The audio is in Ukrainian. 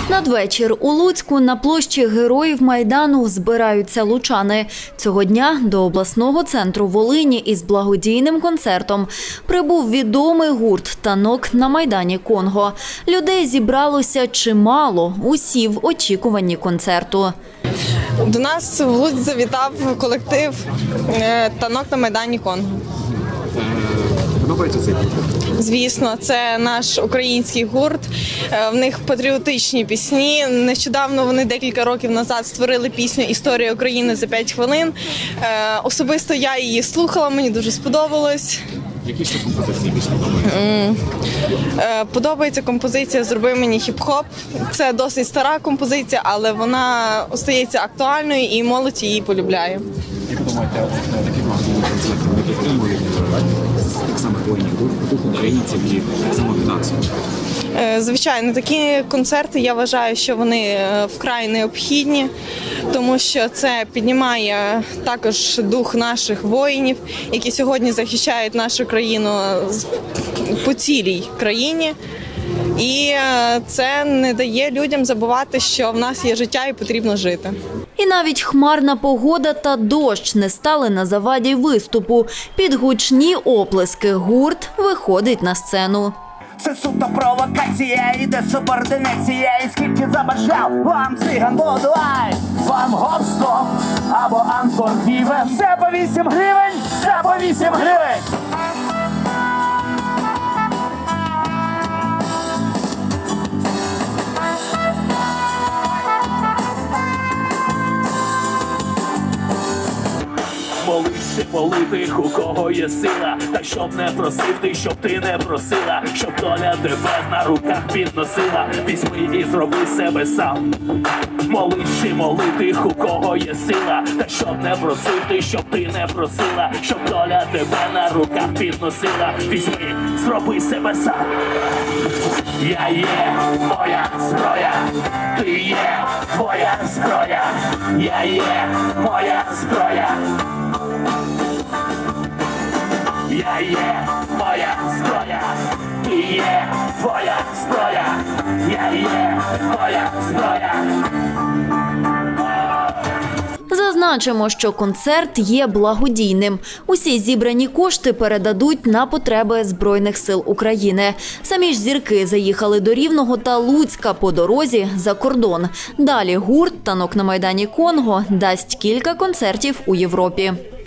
Надвечір у Луцьку на площі Героїв Майдану збираються лучани. Цього дня до обласного центру Волині із благодійним концертом прибув відомий гурт «Танок на Майдані Конго». Людей зібралося чимало, усі в очікуванні концерту. До нас в Луцьк завітав колектив «Танок на Майдані Конго». Подобається цей гурт? Звісно, це наш український гурт, в них патріотичні пісні. Нещодавно вони декілька років назад створили пісню «Історія України за 5 хвилин». Особисто я її слухала, мені дуже сподобалось. Які ще композиції більш подобаються? Подобається композиція «Зроби мені хіп-хоп». Це досить стара композиція, але вона остається актуальною і молодь її полюбляє. Як ви думаєте, такі масові концерти не підтримують так само воїнів, дух українців і самовіддацію? Звичайно, такі концерти, я вважаю, що вони вкрай необхідні, тому що це піднімає також дух наших воїнів, які сьогодні захищають нашу країну по цілій країні. І це не дає людям забувати, що в нас є життя і потрібно жити. І навіть хмарна погода та дощ не стали на заваді виступу. Під гучні оплески гурт виходить на сцену. Це суто провокація, іде субординація. І скільки забажав вам циган Бодуай, вам гоп-стоп або анкор-віве. Все по 8 гривень, все по 8 гривень. Молися молитих, у кого є сила, та щоб не просив ти, щоб ти не просила, щоб доля тебе на руках підносила, візьми і зроби себе сам. Молися молитих, у кого є сила, та щоб не просив ти, щоб ти не просила, щоб доля тебе на руках підносила, візьми, зроби себе сам. Я є твоя зброя, ти є твоя зброя, я є моя зброя. Я є моя зброя, ти є твоя зброя, я є моя зброя. Зазначимо, що концерт є благодійним. Усі зібрані кошти передадуть на потреби Збройних сил України. Самі ж зірки заїхали до Рівного та Луцька по дорозі за кордон. Далі гурт «Танок на Майдані Конго» дасть кілька концертів у Європі.